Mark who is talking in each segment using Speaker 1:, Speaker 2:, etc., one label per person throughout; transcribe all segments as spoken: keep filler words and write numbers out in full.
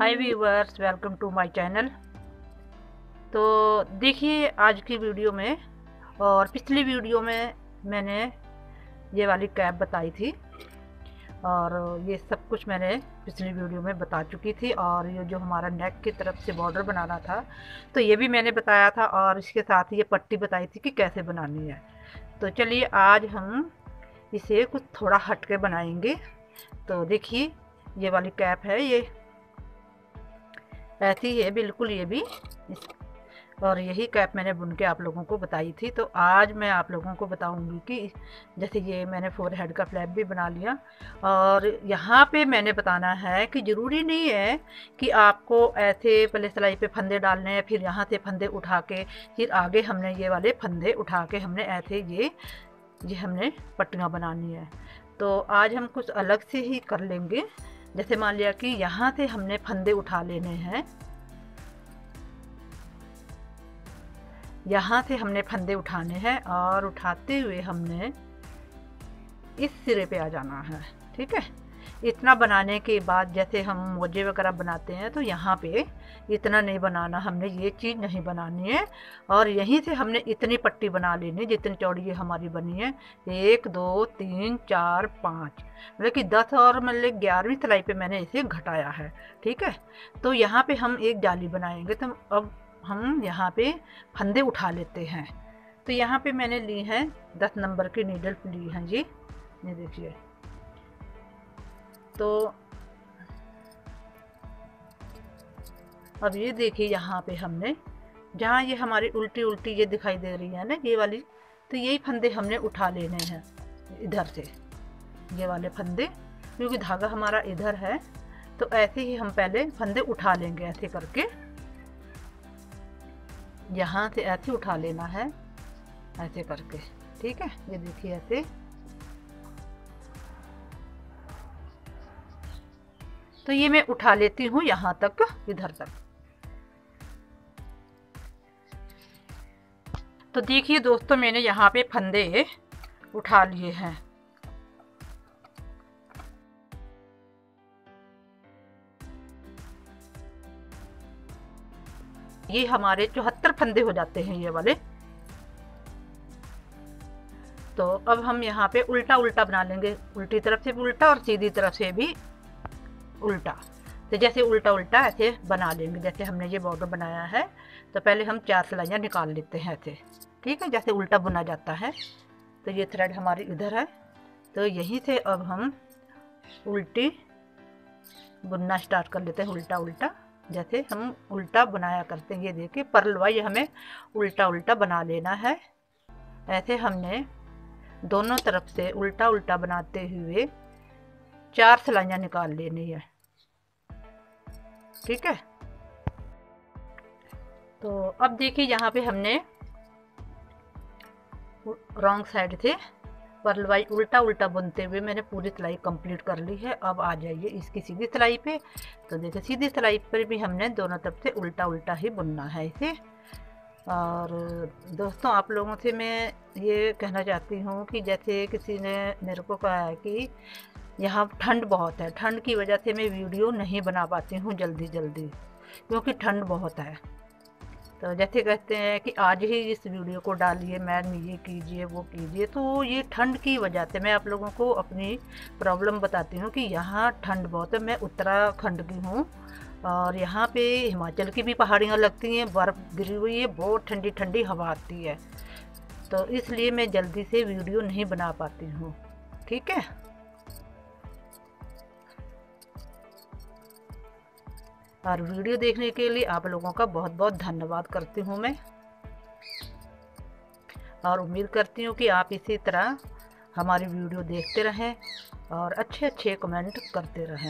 Speaker 1: Hi viewers, welcome to my channel. तो देखिए आज की वीडियो में और पिछली वीडियो में मैंने ये वाली कैप बताई थी और ये सब कुछ मैंने पिछली वीडियो में बता चुकी थी। और ये जो हमारा नेक की तरफ से बॉर्डर बनाना था तो ये भी मैंने बताया था और इसके साथ ये पट्टी बताई थी कि कैसे बनानी है। तो चलिए आज हम इसे कुछ थोड़ा हट के बनाएंगे। तो देखिए ये वाली कैप है, ये ऐसी है बिल्कुल, ये भी इस और यही कैप मैंने बुन के आप लोगों को बताई थी। तो आज मैं आप लोगों को बताऊंगी कि जैसे ये मैंने फोर हेड का फ्लैप भी बना लिया और यहाँ पे मैंने बताना है कि ज़रूरी नहीं है कि आपको ऐसे पहले सिलाई पे फंदे डालने हैं, फिर यहाँ से फंदे उठा के फिर आगे हमने ये वाले फंदे उठा के हमने ऐसे ये ये हमने पट्टियाँ बनानी है। तो आज हम कुछ अलग से ही कर लेंगे। जैसे मान लिया कि यहाँ से हमने फंदे उठा लेने हैं, यहाँ से हमने फंदे उठाने हैं और उठाते हुए हमने इस सिरे पे आ जाना है। ठीक है, इतना बनाने के बाद जैसे हम मोजे वगैरह बनाते हैं तो यहाँ पे इतना नहीं बनाना, हमने ये चीज़ नहीं बनानी है। और यहीं से हमने इतनी पट्टी बना लेनी जितनी चौड़ी ये हमारी बनी है, एक दो तीन चार पाँच, मतलब कि दस और मतलब ग्यारहवीं सिलाई पे मैंने इसे घटाया है। ठीक है, तो यहाँ पे हम एक जाली बनाएंगे। तो अब हम यहाँ पे फंदे उठा लेते हैं। तो यहाँ पे मैंने ली हैं दस नंबर की नीडल ली हैं जी, ये देखिए। तो अब ये देखिए यहाँ पे हमने जहाँ ये हमारी उल्टी उल्टी ये दिखाई दे रही है ना ये वाली, तो यही फंदे हमने उठा लेने हैं इधर से, ये वाले फंदे, क्योंकि धागा हमारा इधर है। तो ऐसे ही हम पहले फंदे उठा लेंगे, ऐसे करके यहाँ से ऐसे उठा लेना है, ऐसे करके। ठीक है, ये देखिए ऐसे। तो ये मैं उठा लेती हूँ यहाँ तक, इधर तक। तो देखिए दोस्तों, मैंने यहाँ पे फंदे उठा लिए हैं। ये हमारे चौहत्तर फंदे हो जाते हैं ये वाले। तो अब हम यहाँ पे उल्टा उल्टा बना लेंगे, उल्टी तरफ से भी उल्टा और सीधी तरफ से भी उल्टा। तो जैसे उल्टा उल्टा ऐसे बना लेंगे। जैसे हमने ये बॉर्डर बनाया है तो पहले हम चार सिलाइयाँ निकाल लेते हैं ऐसे। ठीक है, जैसे उल्टा बुना जाता है। तो ये थ्रेड हमारी इधर है, तो यहीं से अब हम उल्टी बुनना स्टार्ट कर लेते हैं, उल्टा उल्टा, जैसे हम उल्टा बनाया करते हैं। ये देखिए पर्ल वाइज हमें उल्टा उल्टा बना लेना है। ऐसे हमने दोनों तरफ से उल्टा उल्टा बनाते हुए चार सिलाइयाँ निकाल लेनी है। ठीक है, तो अब देखिए यहाँ पे हमने रॉन्ग साइड से पर्ल वाइज उल्टा उल्टा बुनते हुए मैंने पूरी सिलाई कंप्लीट कर ली है। अब आ जाइए इसकी सीधी सिलाई पे। तो देखिए सीधी सिलाई पर भी हमने दोनों तरफ से उल्टा उल्टा ही बुनना है इसे। और दोस्तों, आप लोगों से मैं ये कहना चाहती हूँ कि जैसे किसी ने मेरे को कहा है कि यहाँ ठंड बहुत है, ठंड की वजह से मैं वीडियो नहीं बना पाती हूँ जल्दी जल्दी, क्योंकि ठंड बहुत है। तो जैसे कहते हैं कि आज ही इस वीडियो को डालिए, मैम ये कीजिए वो कीजिए, तो ये ठंड की वजह से मैं आप लोगों को अपनी प्रॉब्लम बताती हूँ कि यहाँ ठंड बहुत है। मैं उत्तराखंड की हूँ और यहाँ पे हिमाचल की भी पहाड़ियाँ लगती हैं, बर्फ़ गिरी हुई है, बहुत ठंडी ठंडी हवा आती है। तो इसलिए मैं जल्दी से वीडियो नहीं बना पाती हूँ। ठीक है, और वीडियो देखने के लिए आप लोगों का बहुत बहुत धन्यवाद करती हूँ मैं, और उम्मीद करती हूँ कि आप इसी तरह हमारी वीडियो देखते रहें और अच्छे अच्छे कमेंट करते रहें।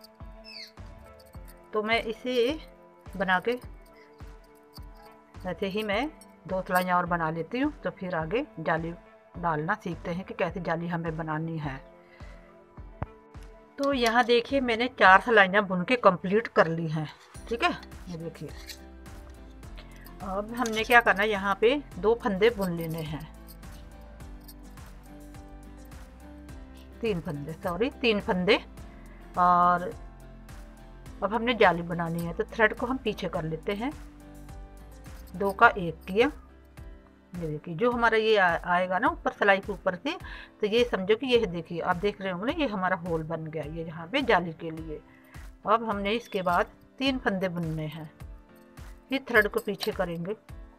Speaker 1: तो मैं इसे बना के ऐसे ही मैं दो सिलाइयाँ और बना लेती हूँ। तो फिर आगे जाली डालना सीखते हैं कि कैसे जाली हमें बनानी है। तो यहाँ देखिए मैंने चार सिलाइयाँ बुन के कंप्लीट कर ली हैं। ठीक है, ये देखिए। अब हमने क्या करना है, यहाँ पे दो फंदे बुन लेने हैं, तीन फंदे, सॉरी तीन फंदे। और अब हमने जाली बनानी है, तो थ्रेड को हम पीछे कर लेते हैं। दो का एक किया, ये देखिए जो हमारा ये आ, आएगा ना ऊपर सिलाई के ऊपर से, तो ये समझो कि ये देखिए आप देख रहे होंगे ना, ये हमारा होल बन गया ये यहाँ पे जाली के लिए। अब हमने इसके बाद तीन फंदे बुनने हैं। ये थ्रेड को पीछे करेंगे,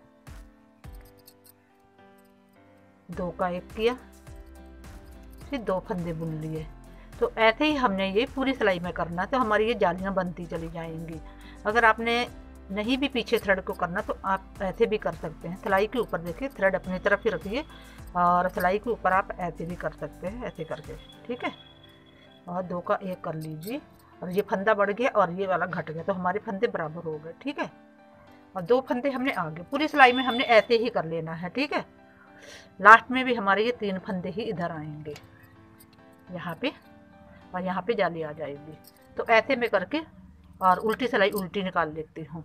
Speaker 1: दो का एक किया, फिर दो फंदे बुन लिए। तो ऐसे ही हमने ये पूरी सिलाई में करना, तो हमारी ये जालियाँ बनती चली जाएंगी। अगर आपने नहीं भी पीछे थ्रेड को करना तो आप ऐसे भी कर सकते हैं। सिलाई के ऊपर देखिए थ्रेड अपनी तरफ ही रखिए और सिलाई के ऊपर आप ऐसे भी कर सकते हैं, ऐसे करके, ठीक है। और दो का एक कर लीजिए, और ये फंदा बढ़ गया और ये वाला घट गया, तो हमारे फंदे बराबर हो गए, ठीक है। और दो फंदे हमने आगे पूरी सिलाई में हमने ऐसे ही कर लेना है, ठीक है। लास्ट में भी हमारे ये तीन फंदे ही इधर आएंगे यहाँ पे, और यहाँ पे जाली आ जाएगी। तो ऐसे में करके और उल्टी सिलाई उल्टी निकाल लेती हूँ।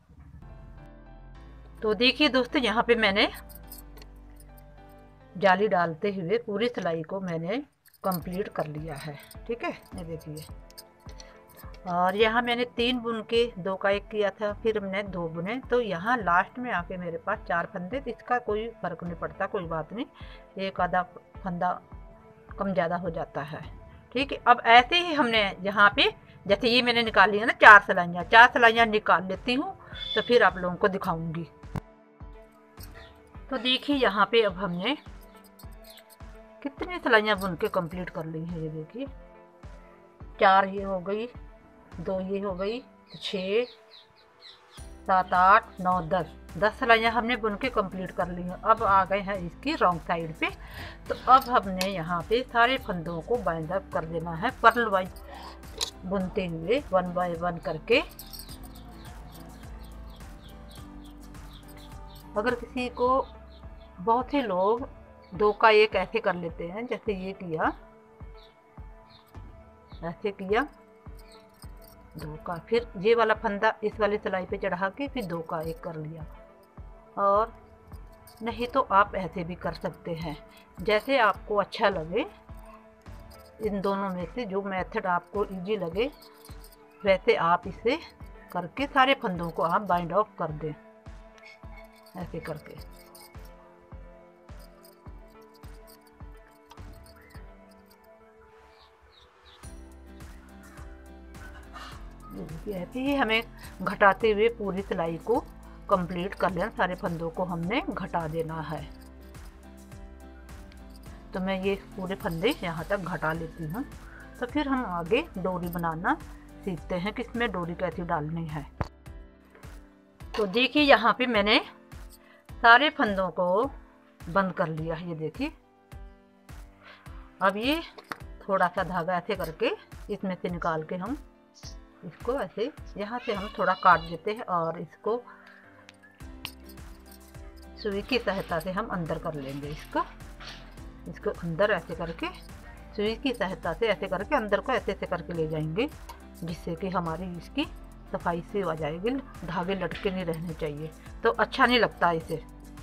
Speaker 1: तो देखिए दोस्तों, यहाँ पे मैंने जाली डालते हुए पूरी सिलाई को मैंने कंप्लीट कर लिया है, ठीक है। ये देखिए, और यहाँ मैंने तीन बुन के दो का एक किया था, फिर हमने दो बुने, तो यहाँ लास्ट में आके मेरे पास चार फंदे। तो इसका कोई फर्क नहीं पड़ता, कोई बात नहीं, एक आधा फंदा कम ज़्यादा हो जाता है, ठीक है। अब ऐसे ही हमने यहाँ पे जैसे ये मैंने निकाल लिया ना चार सिलाइयाँ, चार सिलाइयाँ निकाल लेती हूँ, तो फिर आप लोगों को दिखाऊंगी। तो देखिए यहाँ पे अब हमने कितनी सिलाइयाँ बुन के कंप्लीट कर ली हैं। ये देखिए, चार ये हो गई, दो ये हो गई, तो छः, सात, आठ, नौ, दस दस सिलाइयाँ हमने बुन के कंप्लीट कर ली हैं। अब आ गए हैं इसकी रॉन्ग साइड पे। तो अब हमने यहाँ पे सारे फंदों को बाइंड अप कर देना है, पर्ल वाइज बुनते हुए वन बाय वन करके। अगर किसी को, बहुत से लोग दो का एक ऐसे कर लेते हैं, जैसे ये किया, ऐसे किया दो का, फिर ये वाला फंदा इस वाली सिलाई पे चढ़ा के फिर दो का एक कर लिया। और नहीं तो आप ऐसे भी कर सकते हैं, जैसे आपको अच्छा लगे। इन दोनों में से जो मेथड आपको इजी लगे वैसे आप इसे करके सारे फंदों को आप बाइंड ऑफ कर दें, ऐसे करके। ऐसे ही हमें घटाते हुए पूरी सिलाई को कंप्लीट कर लेना, सारे फंदों को हमने घटा देना है। तो मैं ये पूरे फंदे यहाँ तक घटा लेती हूँ। तो फिर हम आगे डोरी बनाना सीखते हैं कि इसमें डोरी कैसी डालनी है। तो देखिए यहाँ पे मैंने सारे फंदों को बंद कर लिया है, ये देखिए। अब ये थोड़ा सा धागा ऐसे करके इसमें से निकाल के हम इसको ऐसे यहाँ से हम थोड़ा काट देते हैं और इसको सुई की सहायता से हम अंदर कर लेंगे। इसको इसको अंदर ऐसे करके सुई की सहायता से ऐसे करके अंदर को ऐसे ऐसे करके ले जाएंगे, जिससे कि हमारी इसकी सफाई से हो जाएगी। धागे लटके नहीं रहने चाहिए, तो अच्छा नहीं लगता इसे।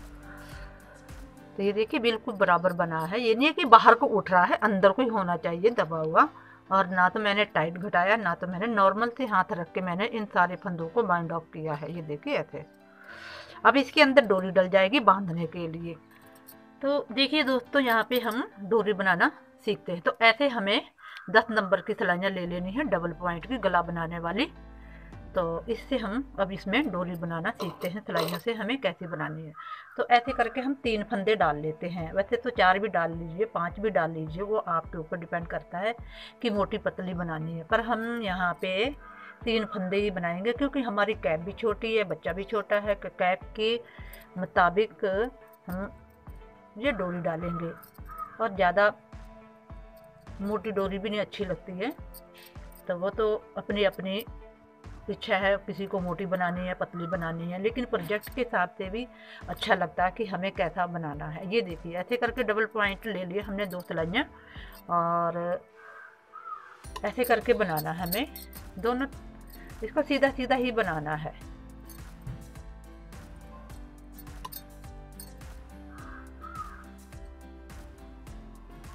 Speaker 1: तो ये देखिए बिल्कुल बराबर बना है, ये नहीं है कि बाहर को उठ रहा है, अंदर को ही होना चाहिए दबा हुआ। और ना तो मैंने टाइट घटाया, ना तो मैंने नॉर्मल से हाथ रख के मैंने इन सारे फंदों को बाइंड ऑफ किया है, ये देखिए ऐसे। अब इसके अंदर डोरी डल जाएगी बांधने के लिए। तो देखिए दोस्तों, यहाँ पे हम डोरी बनाना सीखते हैं। तो ऐसे हमें दस नंबर की सिलाइयाँ ले लेनी है, डबल पॉइंट की गला बनाने वाली। तो इससे हम अब इसमें डोरी बनाना सीखते हैं, सिलाइयों से हमें कैसे बनानी है। तो ऐसे करके हम तीन फंदे डाल लेते हैं। वैसे तो चार भी डाल लीजिए, पांच भी डाल लीजिए, वो आपके ऊपर डिपेंड करता है कि मोटी पतली बनानी है। पर हम यहाँ पे तीन फंदे ही बनाएंगे, क्योंकि हमारी कैप भी छोटी है, बच्चा भी छोटा है। कैप के मुताबिक हम ये डोरी डालेंगे, और ज़्यादा मोटी डोरी भी नहीं अच्छी लगती है। तो वो तो अपनी अपनी इच्छा है, किसी को मोटी बनानी है, पतली बनानी है, लेकिन प्रोजेक्ट के हिसाब से भी अच्छा लगता है कि हमें कैसा बनाना है। ये देखिए ऐसे करके डबल पॉइंट ले लिए हमने दो सिलाइयाँ, और ऐसे करके बनाना है हमें दोनों, इसको सीधा सीधा ही बनाना है।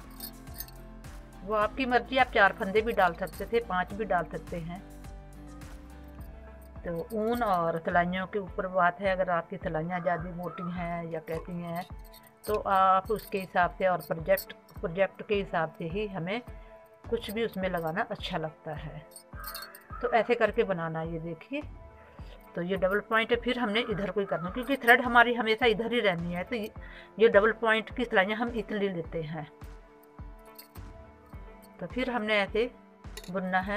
Speaker 1: वो आपकी मर्जी, आप चार फंदे भी डाल सकते थे, पांच भी डाल सकते हैं, तो ऊन और सिलाइयों के ऊपर बात है, अगर आपकी सिलाइयाँ ज़्यादा मोटी हैं या कैसी हैं तो आप उसके हिसाब से और प्रोजेक्ट प्रोजेक्ट के हिसाब से ही हमें कुछ भी उसमें लगाना अच्छा लगता है। तो ऐसे करके बनाना, ये देखिए। तो ये डबल पॉइंट है, फिर हमने इधर को ही करना क्योंकि थ्रेड हमारी हमेशा इधर ही रहनी है, तो ये डबल पॉइंट की सिलाइयाँ हम इसलिए लेते हैं। तो फिर हमने ऐसे बुनना है।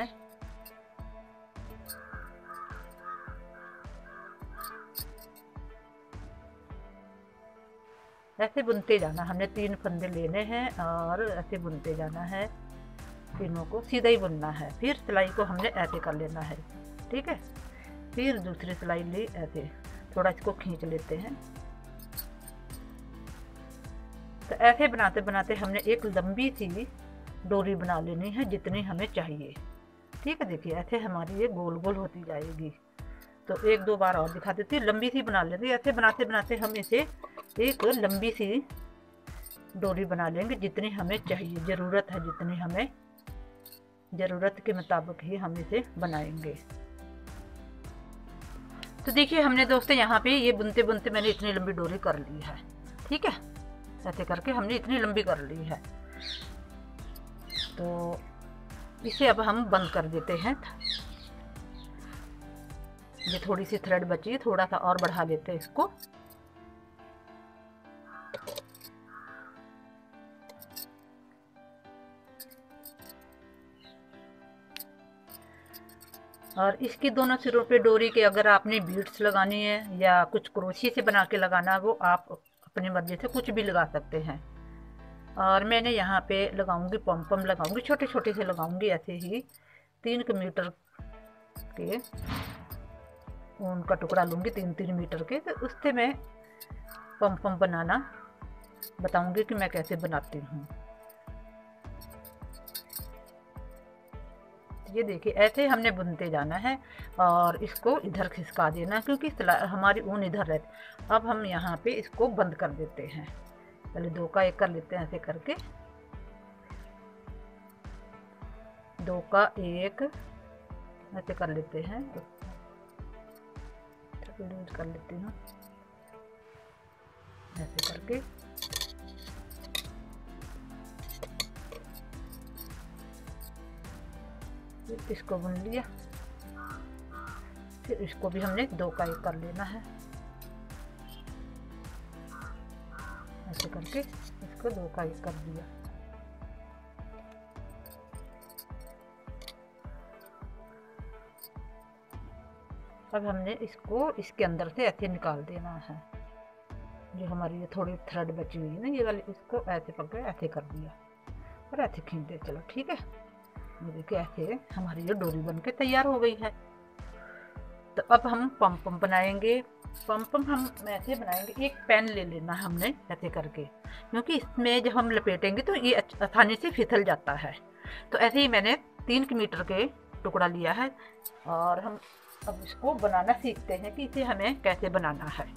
Speaker 1: ऐसे बुनते जाना, हमने तीन फंदे लेने हैं और ऐसे बुनते जाना है, तीनों को सीधा ही बुनना है। फिर सिलाई को हमने ऐसे कर लेना है, ठीक है। फिर दूसरी सिलाई ली, ऐसे थोड़ा इसको खींच लेते हैं। तो ऐसे बनाते बनाते हमने एक लंबी सी डोरी बना लेनी है जितनी हमें चाहिए, ठीक है। देखिए ऐसे हमारी ये गोल गोल होती जाएगी। तो एक दो बार और दिखा देती हूँ, लंबी सी बना लेंगे। ऐसे बनाते बनाते हम इसे एक लंबी सी डोरी बना लेंगे जितनी हमें चाहिए, ज़रूरत है जितनी हमें ज़रूरत के मुताबिक ही हम इसे बनाएंगे। तो देखिए हमने दोस्तों यहाँ पे ये बुनते बुनते मैंने इतनी लंबी डोरी कर ली है, ठीक है। ऐसे करके हमने इतनी लंबी कर ली है। तो इसे अब हम बंद कर देते हैं। ये थोड़ी सी थ्रेड बची है, थोड़ा सा और बढ़ा देते हैं इसको। और इसकी दोनों सिरों पे डोरी के अगर आपने बीड्स लगानी है या कुछ क्रोशिया से बना के लगाना, वो आप अपनी मर्जी से कुछ भी लगा सकते हैं। और मैंने यहाँ पे लगाऊंगी पम पम लगाऊंगी, छोटे छोटे से लगाऊंगी, ऐसे ही तीन मीटर के ऊन का टुकड़ा लूँगी, तीन तीन मीटर के। तो उससे मैं पम पम बनाना बताऊंगी कि मैं कैसे बनाती हूँ। ये देखिए ऐसे हमने बुनते जाना है और इसको इधर खिसका देना क्योंकि हमारी ऊन इधर रहती। अब हम यहाँ पे इसको बंद कर देते हैं। पहले दो का एक कर लेते हैं, ऐसे करके दो का एक ऐसे कर लेते हैं, कर लेती हूँ ऐसे करके। इसको बुन लिया, फिर इसको भी हमने दो का एक कर लेना है, ऐसे करके इसको दो का एक कर दिया। अब हमने इसको इसके अंदर से ऐसे निकाल देना है। जो हमारी ये थोड़ी थ्रेड बची हुई है ना, ये वाली, इसको ऐसे पकड़ ऐसे कर दिया और ऐसे खींच दे। चलो ठीक है, ये देखिए ऐसे हमारी ये डोरी बन के तैयार हो गई है। तो अब हम पम पम बनाएंगे। पम पम हम ऐसे बनाएंगे, एक पेन ले लेना हमने ऐसे करके, क्योंकि इसमें जब हम लपेटेंगे तो ये आसानी से फिसल जाता है। तो ऐसे ही मैंने तीन मीटर के टुकड़ा लिया है और हम अब इसको बनाना सीखते हैं कि इसे हमें कैसे बनाना है।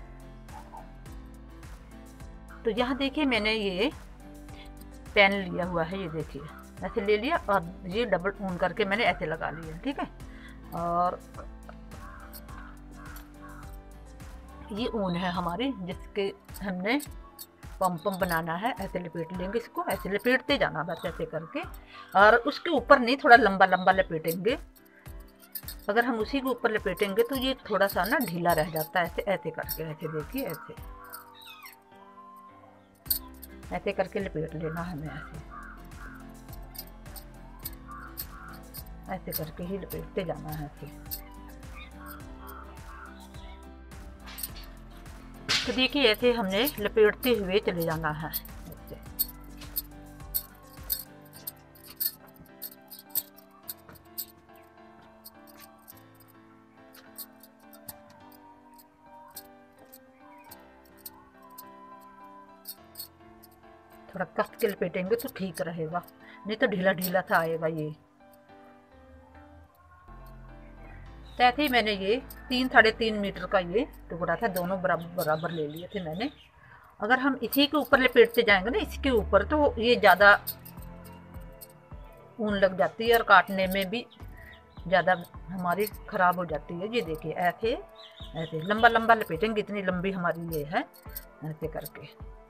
Speaker 1: तो यहाँ देखिए मैंने ये पेन लिया हुआ है, ये देखिए ऐसे ले लिया और ये डबल ऊन करके मैंने ऐसे लगा लिया, ठीक है। और ये ऊन है हमारी जिसके हमने पम पम बनाना है। ऐसे लपेट लेंगे इसको, ऐसे लपेटते जाना बस ऐसे करके, और उसके ऊपर नहीं, थोड़ा लंबा लंबा लपेटेंगे। अगर हम उसी के ऊपर लपेटेंगे तो ये थोड़ा सा ना ढीला रह जाता है। ऐसे ऐसे करके, ऐसे देखिए ऐसे ऐसे करके लपेट लेना हमें, ऐसे ऐसे करके ही लपेटते जाना है ऐसे। तो देखिए ऐसे हमने लपेटते हुए चले जाना है ऐसे। थोड़ा कस के लपेटेंगे तो ठीक रहेगा, नहीं तो ढीला ढीला सा आएगा ये। तो ऐसे ही मैंने ये तीन साढ़े तीन मीटर का ये टुकड़ा था, दोनों बराबर बराबर ले लिए थे मैंने। अगर हम इसी के ऊपर लपेटते जाएंगे ना, इसके ऊपर, तो ये ज़्यादा ऊन लग जाती है और काटने में भी ज़्यादा हमारी ख़राब हो जाती है। ये देखिए ऐसे ऐसे लंबा लंबा लपेटेंगे, इतनी लंबी हमारी ये है, ऐसे करके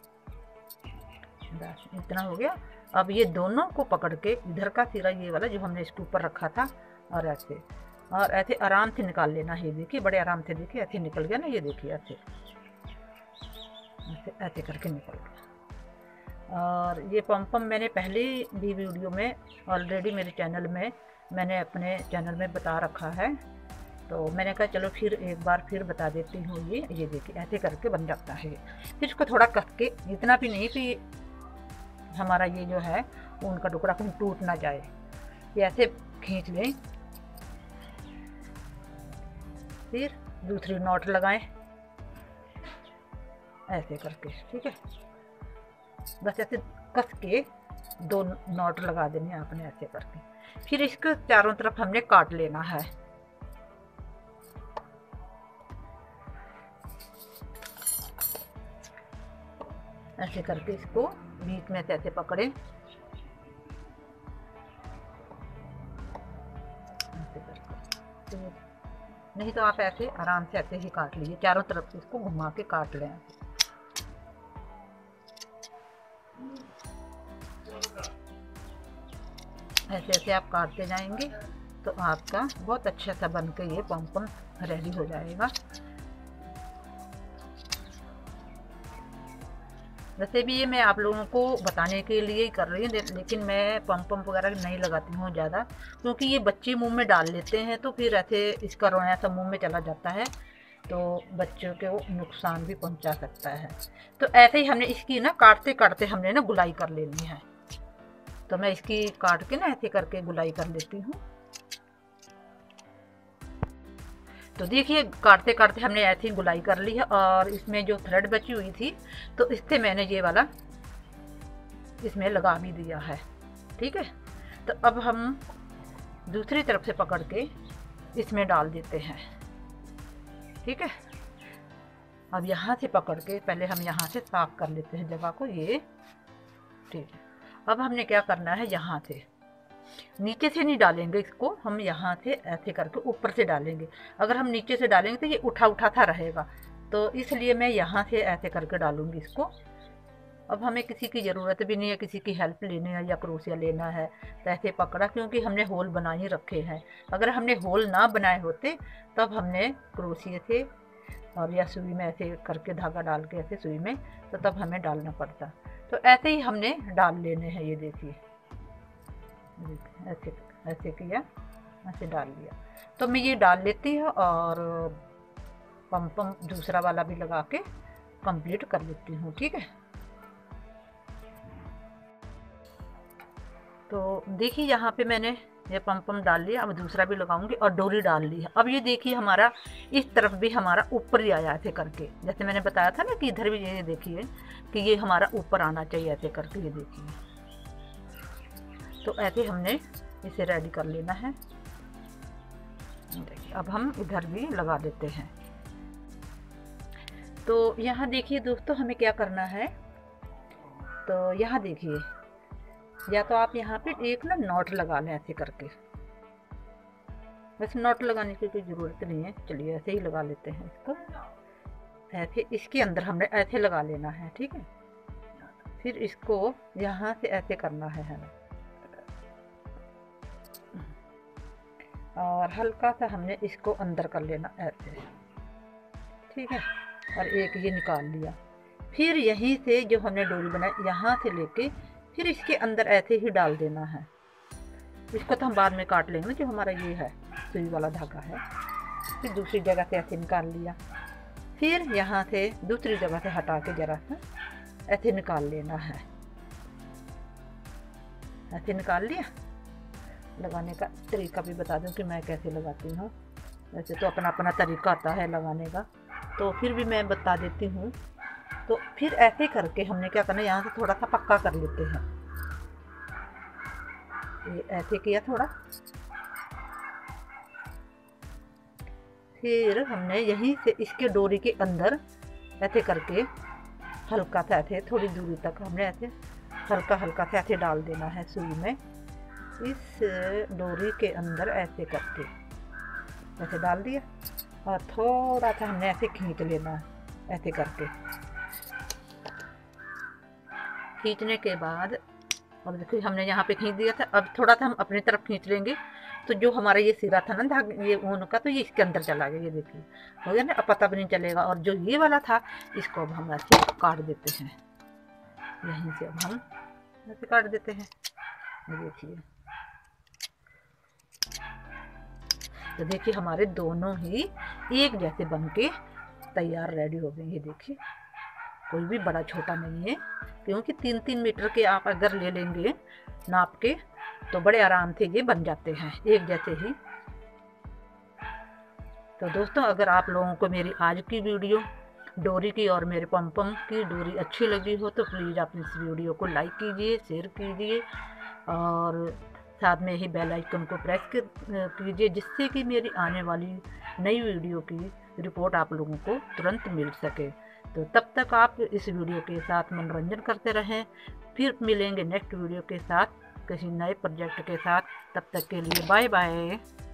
Speaker 1: बस इतना हो गया। अब ये दोनों को पकड़ के इधर का सिरा ये वाला जो हमने इसके ऊपर रखा था, और ऐसे और ऐसे आराम से निकाल लेना है। ये देखिए बड़े आराम से, देखिए ऐसे निकल गया ना, ये देखिए ऐसे ऐसे ऐसे करके निकल गया। और ये पम-पम मैंने पहले भी वीडियो में ऑलरेडी मेरे चैनल में मैंने अपने चैनल में बता रखा है, तो मैंने कहा चलो फिर एक बार फिर बता देती हूँ। ये ये देखिए ऐसे करके बन जाता है। फिर इसको थोड़ा कस के, इतना भी नहीं कि हमारा ये जो है ऊन का टुकड़ा कहीं टूट ना जाए, ये ऐसे खींच लें। फिर दूसरी नॉट लगाएं ऐसे करके, ठीक है। बस ऐसे कस के दो नॉट लगा देने आपने ऐसे करके। फिर इसको चारों तरफ हमने काट लेना है। ऐसे करके इसको बीच में से ऐसे पकड़े, ऐसे करके। तो नहीं तो आप ऐसे आराम से ऐसे ही काट लीजिए, चारों तरफ से इसको घुमा के काट लें। ऐसे ऐसे आप काटते जाएंगे तो आपका बहुत अच्छा सा बन के ये पम-पम रेडी हो जाएगा। वैसे भी ये मैं आप लोगों को बताने के लिए ही कर रही हूँ, लेकिन मैं पम-पम वगैरह नहीं लगाती हूँ ज़्यादा, क्योंकि ये बच्चे मुंह में डाल लेते हैं तो फिर ऐसे इसका रोया सा मुंह में चला जाता है, तो बच्चों के वो नुकसान भी पहुँचा सकता है। तो ऐसे ही हमने इसकी ना काटते काटते हमने ना गुलाई कर लेनी है। तो मैं इसकी काट के ना ऐसे करके गुलाई कर लेती हूँ। तो देखिए काटते काटते हमने ऐसी गुलाई कर ली है, और इसमें जो थ्रेड बची हुई थी तो इससे मैंने ये वाला इसमें लगा भी दिया है, ठीक है। तो अब हम दूसरी तरफ से पकड़ के इसमें डाल देते हैं, ठीक है। अब यहाँ से पकड़ के पहले हम यहाँ से साफ कर लेते हैं जगह को, ये ठीक है। अब हमने क्या करना है, यहाँ से नीचे से नहीं डालेंगे इसको, हम यहाँ से ऐसे करके ऊपर से डालेंगे। अगर हम नीचे से डालेंगे तो ये उठा उठा था रहेगा, तो इसलिए मैं यहाँ से ऐसे करके डालूंगी इसको। अब हमें किसी की ज़रूरत भी नहीं है, किसी की हेल्प लेनी है या क्रोशिया लेना है तो ऐसे पकड़ा, क्योंकि हमने होल बना ही रखे हैं। अगर हमने होल ना बनाए होते तब हमने क्रोशिया से और या सुई में ऐसे करके धागा डाल के ऐसे सुई में, तो तब हमें डालना पड़ता। तो ऐसे ही हमने डाल लेने हैं। ये देखिए ऐसे ऐसे किया, ऐसे डाल लिया। तो मैं ये डाल लेती हूँ और पम-पम दूसरा वाला भी लगा के कंप्लीट कर लेती हूँ, ठीक है। तो देखिए यहाँ पे मैंने ये पम-पम डाल लिया, अब दूसरा भी लगाऊंगी और डोरी डाल ली है। अब ये देखिए हमारा इस तरफ भी हमारा ऊपर ही आया ऐसे करके, जैसे मैंने बताया था ना कि इधर भी ये देखिए कि ये हमारा ऊपर आना चाहिए ऐसे करके, ये देखिए। तो ऐसे हमने इसे रेडी कर लेना है। देखिए अब हम इधर भी लगा देते हैं। तो यहाँ देखिए दोस्तों हमें क्या करना है, तो यहाँ देखिए या तो आप यहाँ पे एक ना नॉट लगा लें ऐसे करके। वैसे नॉट लगाने की कोई ज़रूरत नहीं है, चलिए ऐसे ही लगा लेते हैं इसको। ऐसे इसके अंदर हमने ऐसे लगा लेना है, ठीक है। फिर इसको यहाँ से ऐसे करना है हमें, और हल्का सा हमने इसको अंदर कर लेना ऐसे, ठीक है। और एक ये निकाल लिया। फिर यहीं से जो हमने डोरी बनाई यहाँ से लेके फिर इसके अंदर ऐसे ही डाल देना है। इसको तो हम बाद में काट लेंगे, जो हमारा ये है सुई वाला धागा है। फिर दूसरी जगह से ऐसे निकाल लिया, फिर यहाँ से दूसरी जगह से हटा के जरा सा ऐसे निकाल लेना है। ऐसे निकाल लिया। लगाने का तरीका भी बता दूं कि मैं कैसे लगाती हूँ। वैसे तो अपना अपना तरीका आता है लगाने का, तो फिर भी मैं बता देती हूँ। तो फिर ऐसे करके हमने क्या करना है, यहाँ से थोड़ा सा पक्का कर लेते हैं। ये ऐसे किया थोड़ा, फिर हमने यहीं से इसके डोरी के अंदर ऐसे करके हल्का सा ऐसे थोड़ी दूरी तक हमने ऐसे हल्का हल्का से ऐसे डाल देना है सुई में। इस डोरी के अंदर ऐसे करके ऐसे डाल दिया और थोड़ा सा हमने ऐसे खींच लेना है, ऐसे करके खींचने के बाद अब देखो हमने यहाँ पे खींच दिया था। अब थोड़ा सा हम अपनी तरफ खींच लेंगे तो जो हमारा ये सिरा था ना धागे ये ऊन का, तो ये इसके अंदर चला गया, ये देखिए हो गया ना, अब पता भी नहीं चलेगा। और जो ये वाला था इसको अब हम ऐसे काट देते हैं, यहीं से अब हम ऐसे काट देते हैं, ये देखिए। तो देखिए हमारे दोनों ही एक जैसे बन के तैयार रेडी हो गए। ये देखिए कोई भी बड़ा छोटा नहीं है, क्योंकि तीन तीन मीटर के आप अगर ले लेंगे नाप के तो बड़े आराम से ये बन जाते हैं एक जैसे ही। तो दोस्तों अगर आप लोगों को मेरी आज की वीडियो डोरी की और मेरे पम-पम की डोरी अच्छी लगी हो तो प्लीज़ आप इस वीडियो को लाइक कीजिए, शेयर कीजिए और साथ में ही बेल आइकन को प्रेस कीजिए, जिससे कि मेरी आने वाली नई वीडियो की रिपोर्ट आप लोगों को तुरंत मिल सके। तो तब तक आप इस वीडियो के साथ मनोरंजन करते रहें, फिर मिलेंगे नेक्स्ट वीडियो के साथ किसी नए प्रोजेक्ट के साथ। तब तक के लिए बाय बाय।